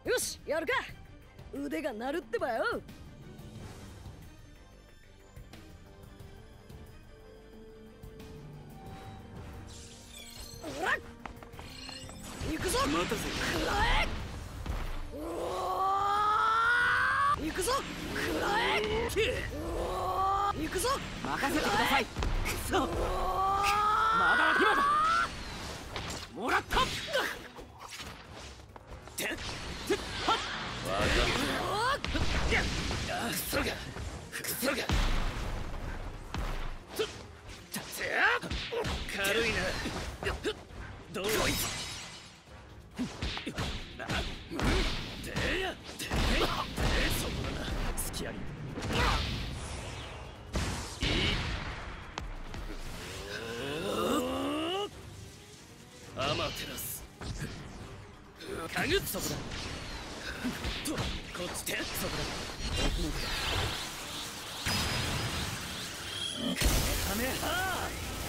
よし、やるか。腕が鳴るってばよ。ほら行くぞ。 待たせ。 くらえ。行くぞ。くらえ。行くぞ。 任せてください。くそ、まだ今だ。もらった。てっはっ。クソがクソが軽いな。どういそこだな。隙あり。アマテラスかぐっ。そこだと、こっちでそこだ。奥の手カメハ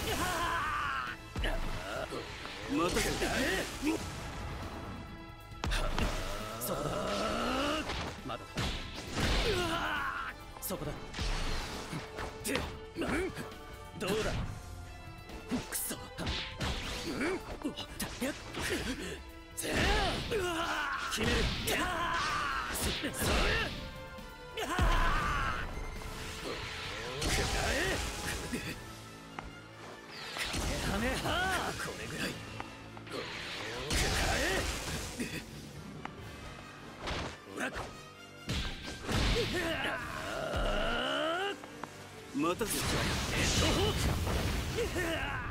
ー。またか。そこだ。まだだ。そこだ。どうだ。くそ。決める。カメハー。これぐらい。待たせ。レッドホーク。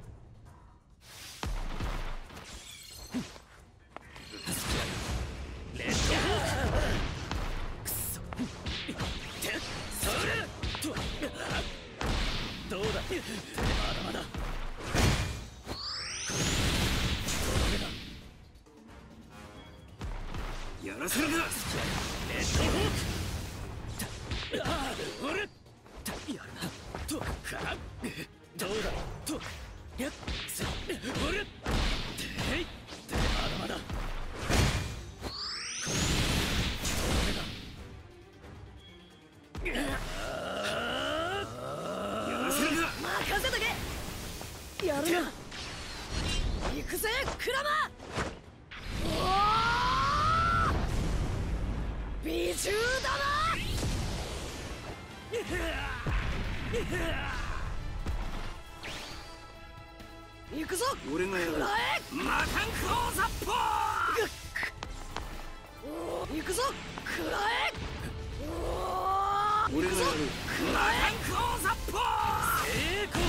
レッドホーク。くそ。それと。どうだ。まだまだ。やらせるか。レッドホーク。あれやるなと。どうだと。やっせおれ。てい。まだまだ。やらせるか。 任せとけ。やるな。行くぜクラマ。美獣だな。行くぞ。 俺がやる。魔漢光殺法。 行くぞ。くらえ。 俺がやる。魔漢光殺法。成功。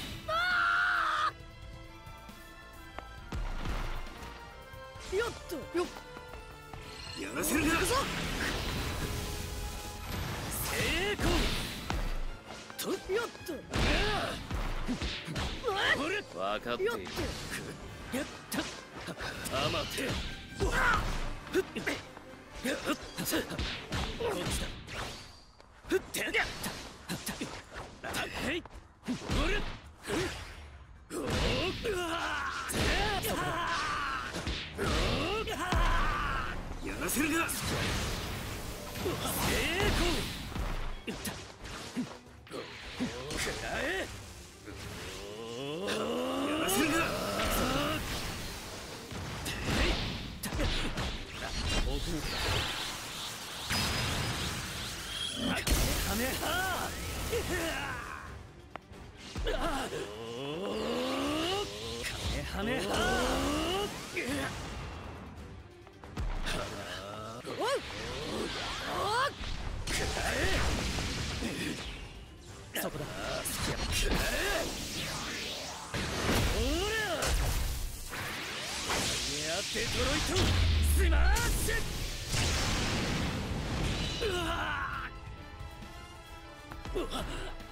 よっとよっ。 やらせるか。 行くぞ。 成功と。 よっと。 分かっている。やったアマテ。こっちだ。ふってやったへい。おれ。やらせるか。成功。いったくらえ。やらせるか。奥の手カメハー。カメハメハー。そこだ。ほらやってトロイトスマッシュ。うわっ